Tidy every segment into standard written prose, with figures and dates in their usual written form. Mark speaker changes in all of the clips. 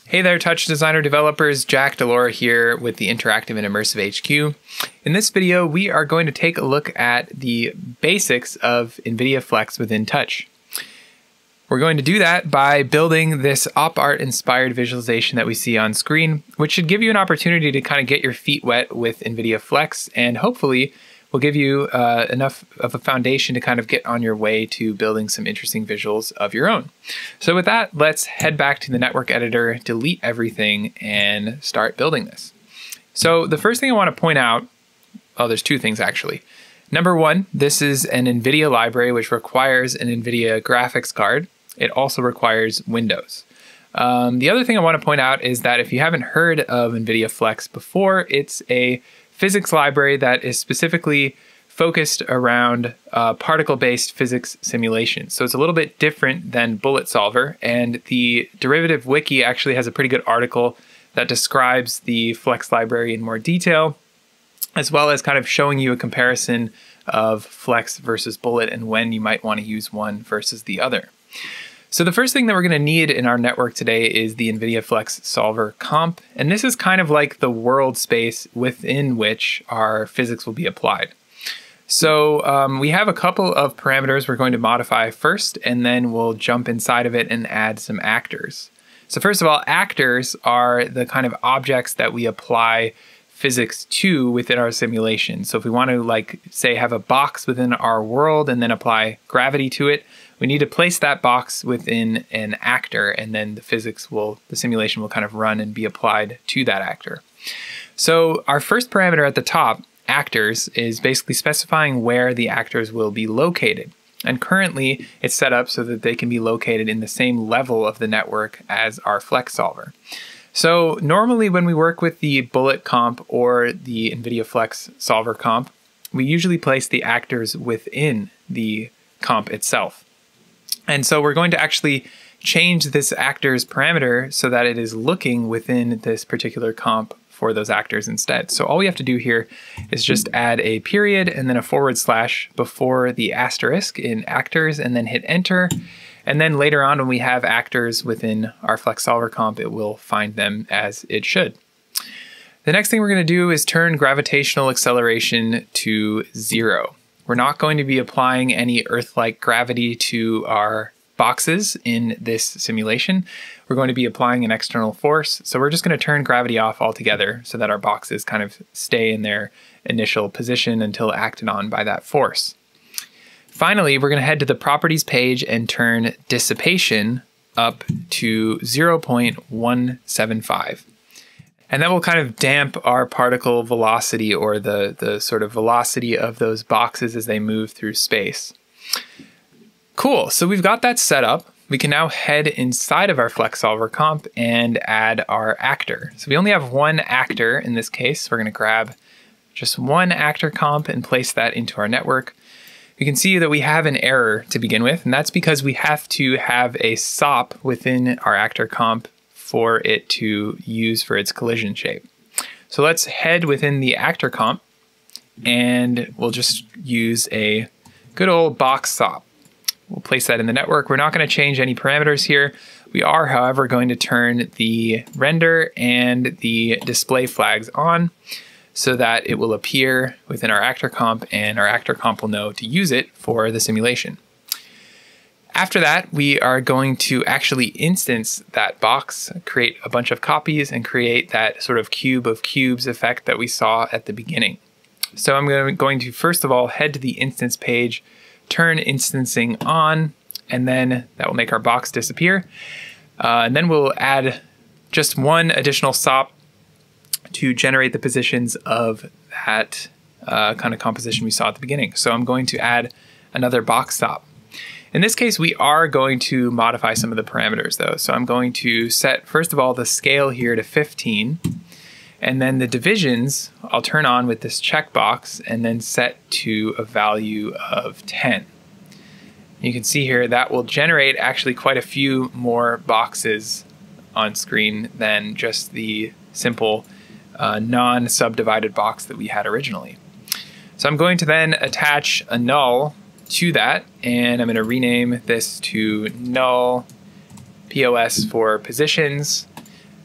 Speaker 1: Hey there, TouchDesigner developers. Jack DiLaura here with the Interactive and Immersive HQ. In this video, we are going to take a look at the basics of Nvidia Flex within Touch. We're going to do that by building this op art inspired visualization that we see on screen, which should give you an opportunity to kind of get your feet wet with Nvidia Flex, and hopefully will give you enough of a foundation to kind of get on your way to building some interesting visuals of your own. So with that, let's head back to the network editor, delete everything, and start building this. So the first thing I want to point out, there's two things actually. Number one, this is an Nvidia library which requires an Nvidia graphics card. It also requires Windows. The other thing I want to point out is that if you haven't heard of Nvidia Flex before, it's a physics library that is specifically focused around particle-based physics simulation. So it's a little bit different than Bullet Solver, and the derivative wiki actually has a pretty good article that describes the Flex library in more detail, as well as kind of showing you a comparison of Flex versus Bullet and when you might want to use one versus the other. So the first thing that we're going to need in our network today is the Nvidia Flex Solver comp, and this is kind of like the world space within which our physics will be applied. So we have a couple of parameters we're going to modify first, and then we'll jump inside of it and add some actors. So first of all, actors are the kind of objects that we apply physics to within our simulation. So if we want to, like, say, have a box within our world and then apply gravity to it, we need to place that box within an actor, and then the simulation will kind of run and be applied to that actor. So our first parameter at the top, actors, is basically specifying where the actors will be located. And currently it's set up so that they can be located in the same level of the network as our Flex solver. So normally when we work with the Bullet comp or the Nvidia Flex solver comp, we usually place the actors within the comp itself. And so we're going to actually change this actors parameter so that it is looking within this particular comp for those actors instead. So all we have to do here is just add a period and then a / before the asterisk in actors, and then hit enter. And then later on, when we have actors within our Flex solver comp, it will find them as it should. The next thing we're going to do is turn gravitational acceleration to 0. We're not going to be applying any Earth-like gravity to our boxes in this simulation. We're going to be applying an external force. So we're just going to turn gravity off altogether so that our boxes kind of stay in their initial position until acted on by that force. Finally, we're going to head to the properties page and turn dissipation up to 0.175. And that will kind of damp our particle velocity, or the sort of velocity of those boxes as they move through space. Cool, so we've got that set up. We can now head inside of our Flex solver comp and add our actor. So we only have one actor in this case. We're going to grab just one actor comp and place that into our network. You can see that we have an error to begin with, and that's because we have to have a SOP within our actor comp for it to use for its collision shape. So let's head within the actor comp, and we'll just use a good old box SOP. We'll place that in the network. We're not going to change any parameters here. We are, however, going to turn the render and the display flags on so that it will appear within our actor comp, and our actor comp will know to use it for the simulation. After that, we are going to actually instance that box, create a bunch of copies, and create that sort of cube of cubes effect that we saw at the beginning. So I'm going to first of all head to the instance page, turn instancing on, and then that will make our box disappear. And then we'll add just one additional SOP to generate the positions of that kind of composition we saw at the beginning. So I'm going to add another box SOP. In this case, we are going to modify some of the parameters though. So I'm going to set, first of all, the scale here to 15, and then the divisions I'll turn on with this checkbox and then set to a value of 10. You can see here that will generate actually quite a few more boxes on screen than just the simple non-subdivided box that we had originally. So I'm going to then attach a null to that, and I'm going to rename this to null POS for positions.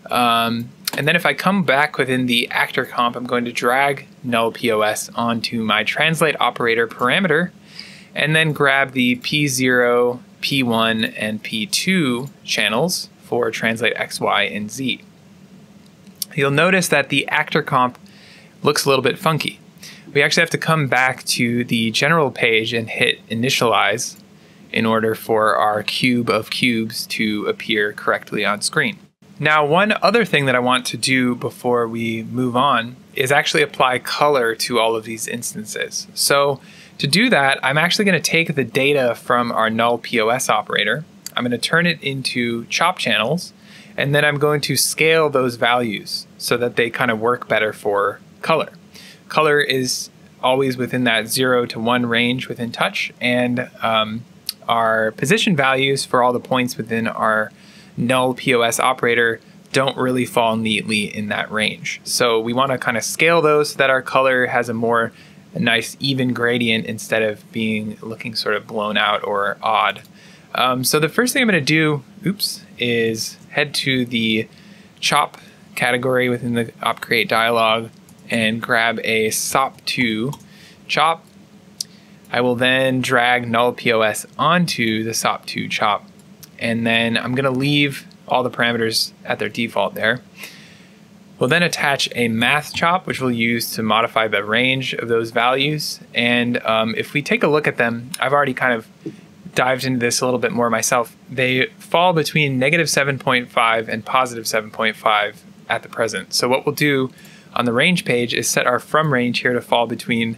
Speaker 1: And then if I come back within the actor comp, I'm going to drag null POS onto my translate operator parameter, and then grab the P0, P1, and P2 channels for translate X, Y, and Z. You'll notice that the actor comp looks a little bit funky. We actually have to come back to the general page and hit initialize in order for our cube of cubes to appear correctly on screen. Now, one other thing that I want to do before we move on is actually apply color to all of these instances. So to do that, I'm actually going to take the data from our null POS operator. I'm going to turn it into chop channels, and then I'm going to scale those values so that they kind of work better for color. Color is always within that 0 to 1 range within touch, and our position values for all the points within our null POS operator don't really fall neatly in that range. So we want to kind of scale those so that our color has a nice even gradient instead of looking sort of blown out or odd. So the first thing I'm going to do, is head to the chop category within the OpCreate dialog and grab a SOP2 chop. I will then drag null POS onto the SOP2 chop, and then I'm going to leave all the parameters at their default there. We'll then attach a math chop, which we'll use to modify the range of those values. And if we take a look at them, I've already kind of dived into this a little bit more myself. They fall between -7.5 and +7.5 at the present. So what we'll do on the range page is set our from range here to fall between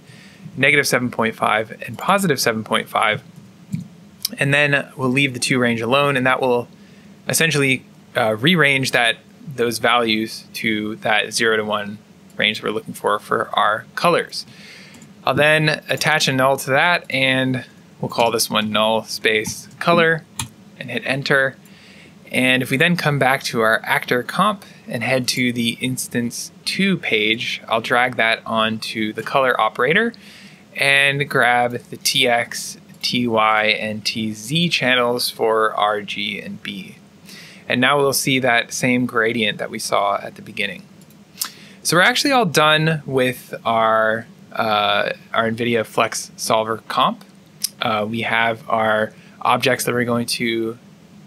Speaker 1: -7.5 and +7.5. And then we'll leave the to range alone, and that will essentially rearrange those values to that 0 to 1 range we're looking for our colors. I'll then attach a null to that, and we'll call this one null space color and hit enter. And if we then come back to our actor comp and head to the instance 2 page, I'll drag that onto the color operator and grab the TX, TY, and TZ channels for R, G, and B. And now we'll see that same gradient that we saw at the beginning. So we're actually all done with our Nvidia Flex solver comp. We have our objects that we're going to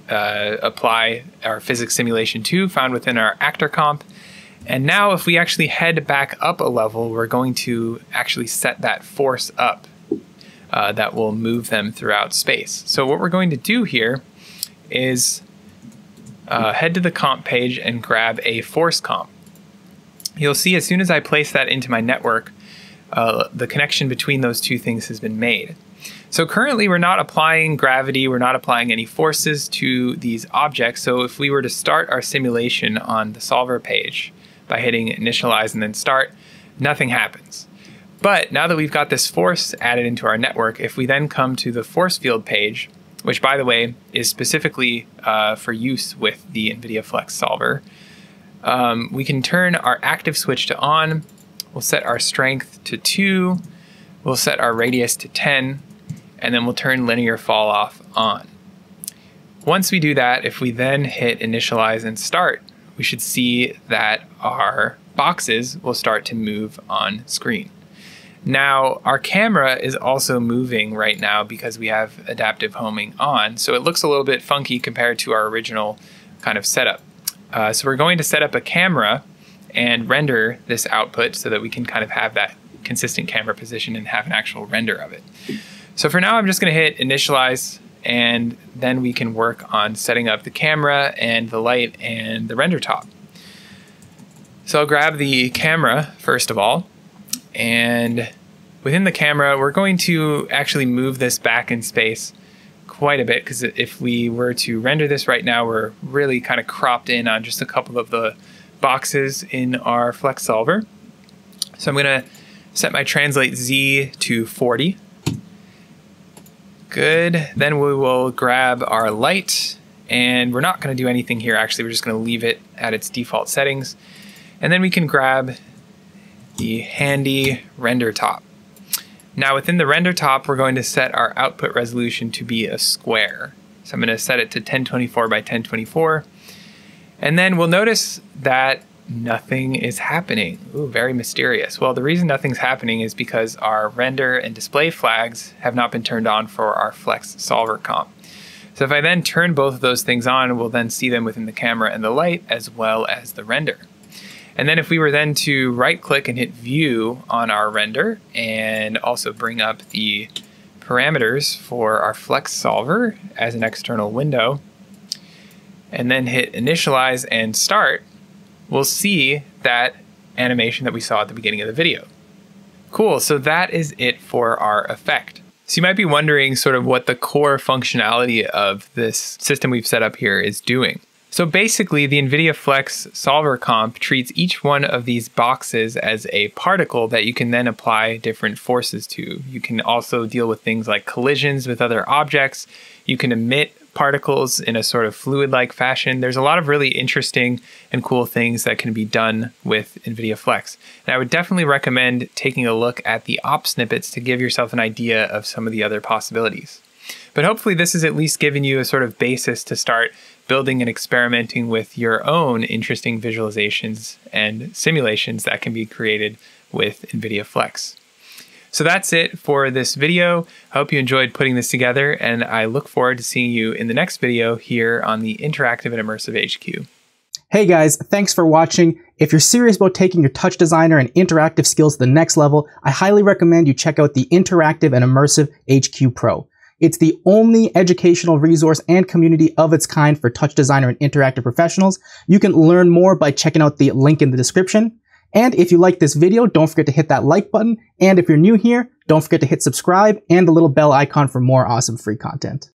Speaker 1: apply our physics simulation to, found within our actor comp. And now if we actually head back up a level, we're going to actually set that force up that will move them throughout space. So what we're going to do here is head to the comp page and grab a force comp. You'll see as soon as I place that into my network, the connection between those two things has been made. So currently we're not applying gravity, we're not applying any forces to these objects. So if we were to start our simulation on the solver page by hitting initialize and then start, nothing happens. But now that we've got this force added into our network, if we then come to the force field page, which by the way is specifically for use with the Nvidia Flex solver, we can turn our active switch to on, we'll set our strength to 2, we'll set our radius to 10, and then we'll turn linear fall off on. Once we do that, if we then hit initialize and start, we should see that our boxes will start to move on screen. Now, our camera is also moving right now because we have adaptive homing on, so it looks a little bit funky compared to our original kind of setup. So we're going to set up a camera and render this output so that we can kind of have that consistent camera position and have an actual render of it. So for now, I'm just going to hit initialize, and then we can work on setting up the camera and the light and the render top. So I'll grab the camera first of all, and within the camera, we're going to actually move this back in space quite a bit, because if we were to render this right now, we're really kind of cropped in on just a couple of the boxes in our Flex solver. So I'm going to set my translate Z to 40. Good. Then we will grab our light, and we're not going to do anything here actually, we're just going to leave it at its default settings. And then we can grab the handy render top. Now within the render top, we're going to set our output resolution to be a square. So I'm going to set it to 1024 by 1024. And then we'll notice that nothing is happening. Ooh, very mysterious. Well, the reason nothing's happening is because our render and display flags have not been turned on for our Flex solver comp. So if I then turn both of those things on, we'll then see them within the camera and the light as well as the render. And then if we were then to right click and hit view on our render and also bring up the parameters for our Flex solver as an external window, and then hit initialize and start, we'll see that animation that we saw at the beginning of the video. Cool, so that is it for our effect. So you might be wondering sort of what the core functionality of this system we've set up here is doing. So basically, the Nvidia Flex solver comp treats each one of these boxes as a particle that you can then apply different forces to. You can also deal with things like collisions with other objects. You can emit particles in a sort of fluid-like fashion. There's a lot of really interesting and cool things that can be done with Nvidia Flex. And I would definitely recommend taking a look at the op snippets to give yourself an idea of some of the other possibilities. But hopefully this has at least given you a sort of basis to start building and experimenting with your own interesting visualizations and simulations that can be created with Nvidia Flex. So that's it for this video. I hope you enjoyed putting this together, and I look forward to seeing you in the next video here on the Interactive and Immersive HQ.
Speaker 2: Hey guys, thanks for watching. If you're serious about taking your TouchDesigner and interactive skills to the next level, I highly recommend you check out the Interactive and Immersive HQ Pro. It's the only educational resource and community of its kind for TouchDesigner and interactive professionals. You can learn more by checking out the link in the description. And if you like this video, don't forget to hit that like button. And if you're new here, don't forget to hit subscribe and the little bell icon for more awesome free content.